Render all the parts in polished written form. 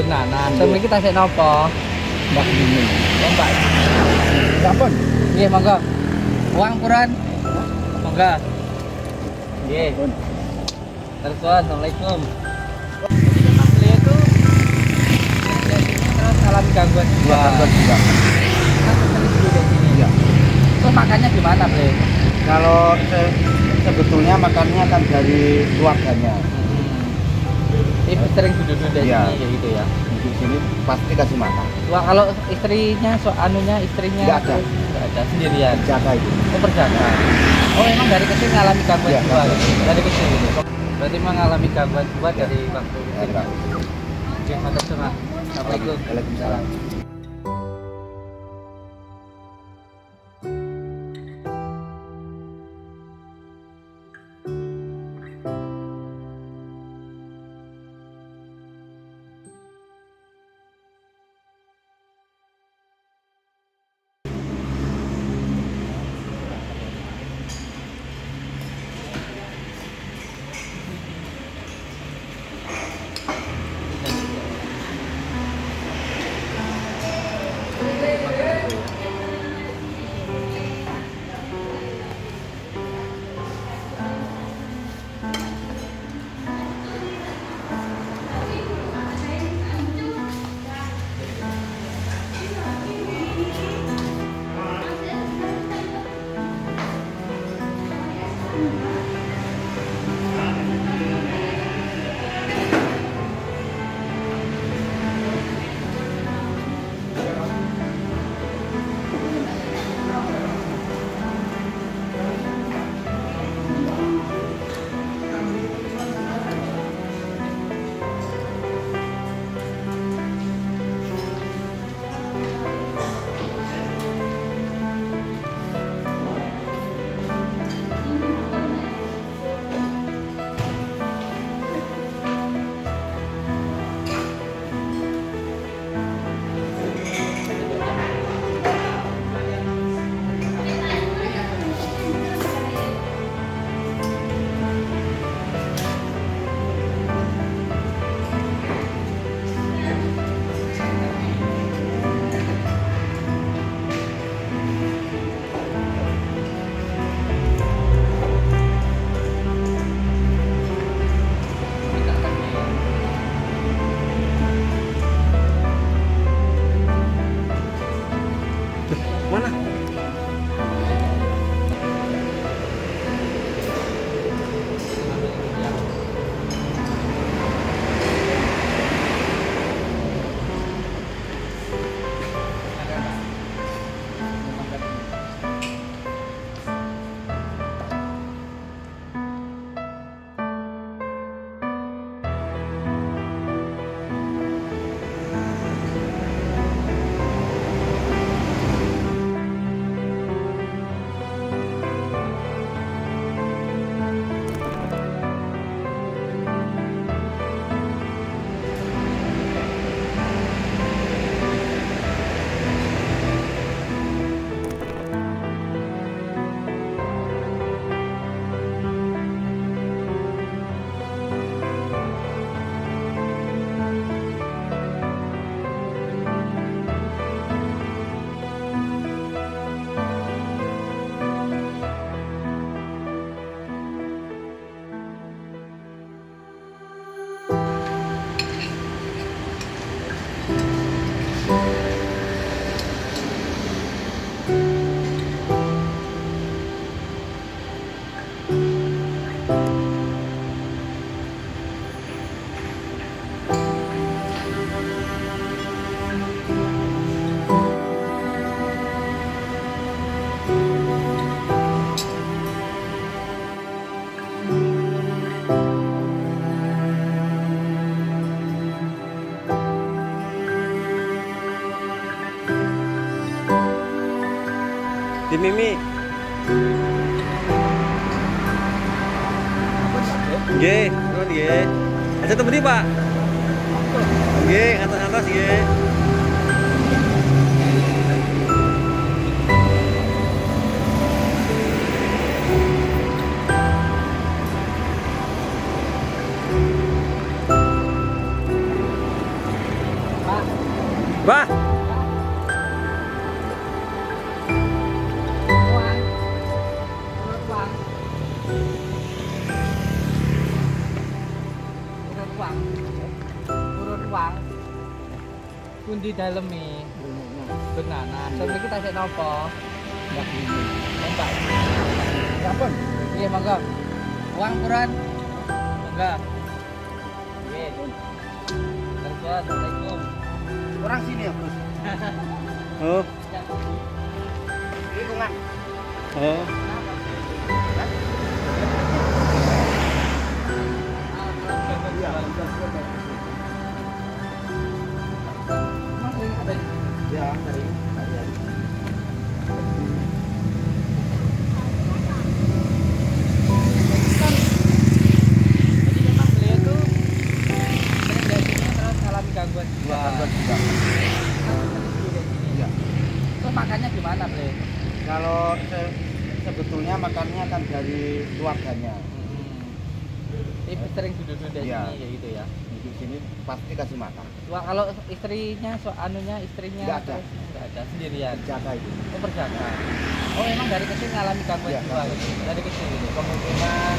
tenanan. Sampe kita sik nopo? Mbak ini. Oh, Mbak. Sampun. Nggih, monggo. Uang puran. Monggo. Nggih. Terus, assalamualaikum. Jadi memang beliau itu terus alami gangguan jiwa. Gangguan jiwa. Kan sering dulu di sini. Iya. Terus makannya gimana, beliau? Kalau sebetulnya makannya kan dari keluarganya. Ibu sering duduk di Iya. sini kayak gitu ya. Di sini pasti kasih makan. Wah, kalau istrinya, istrinya Nggak ada. nggak ada, sendirian. Jaga itu. Oh, berjaga. Oh, emang dari kecil ngalami gangguan Iya, jiwa gangguan. gitu. Dari kecil gitu. Berarti mengalami gangguan jiwa Iya. dari waktu kecil. Enggak. Oke, mantap semua. Assalamualaikum. Waalaikumsalam. Mana? Di Mimi. Nggih, nuwun nggih. Aja temeni, Pak. Nggih, atas-atas nggih. pundi daleme? Benanan. Sampai kita sik nopo? Ndak ini. Mbak. Sampun. Iya, monggo. Uang puran. Monggo. Iya. Kerja, assalamualaikum. Orang sini ya, Bos. Oh, Lingkungan. oh. Ya, dari kalian. Jadi memang beliau tuh sering dari sini terus mengalami gangguan jiwa. Gangguan juga. Iya. Terus makannya gimana beliau? Kalau sebetulnya makannya kan dari keluarganya. Ibu sering duduk-duduk di Iya. sini kayak gitu ya. Di sini pasti kasih makan. Wah, kalau istrinya, istrinya Nggak ada. terus nggak ada sendirian. Jaga itu. Oh, berjaga. Oh, emang dari kecil ngalami gangguan Iya, jiwa gangguan. gitu. Dari kecil gitu. Kemungkinan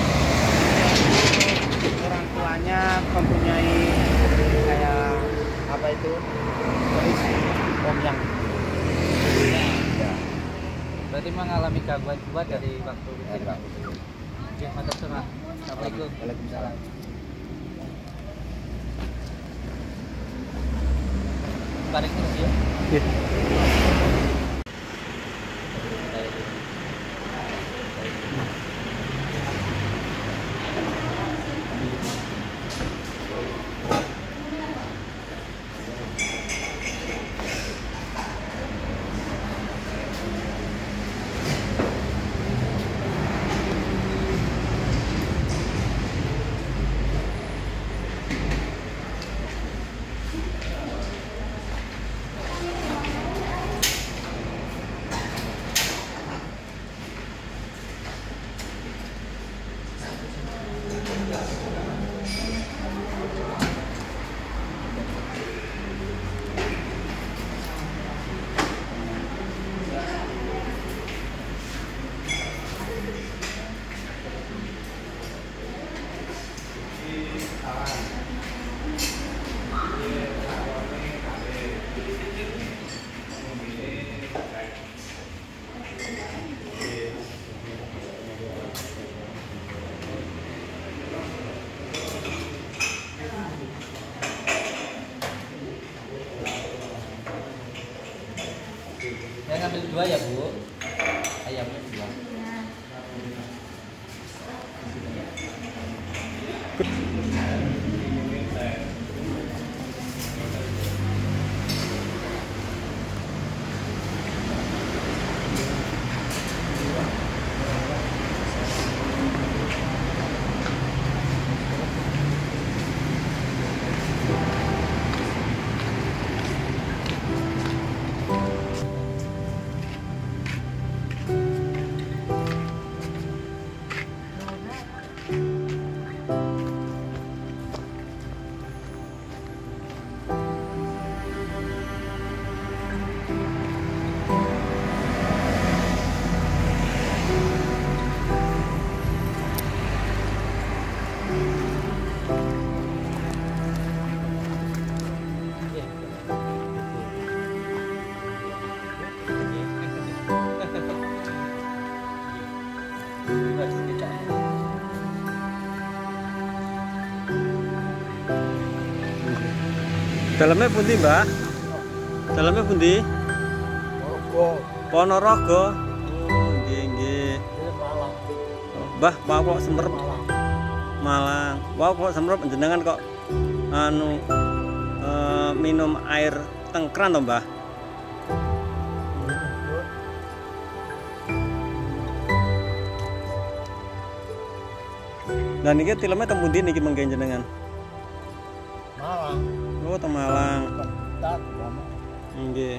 orang tuanya mempunyai kayak apa itu keris om yang ya. Berarti mengalami gangguan jiwa Iya. dari waktu kecil. Ya, Oke, mantap semua. Assalamualaikum. Waalaikumsalam. Balik terus ya. Saya ngambil dua ya Bu. Ayamnya dua. Dalamnya pundi, Mbak? Dalamnya pundi? Ponorogo. Oh, nggih, nggih. Mbah, kok semerep Malang. Wah, kok semerep jenengan kok anu minum air tengkran toh, Mbah? Dan niki tileme teng pundi niki mengke jenengan? Malang. Oh, teng Malang. Tak lama. Nggih.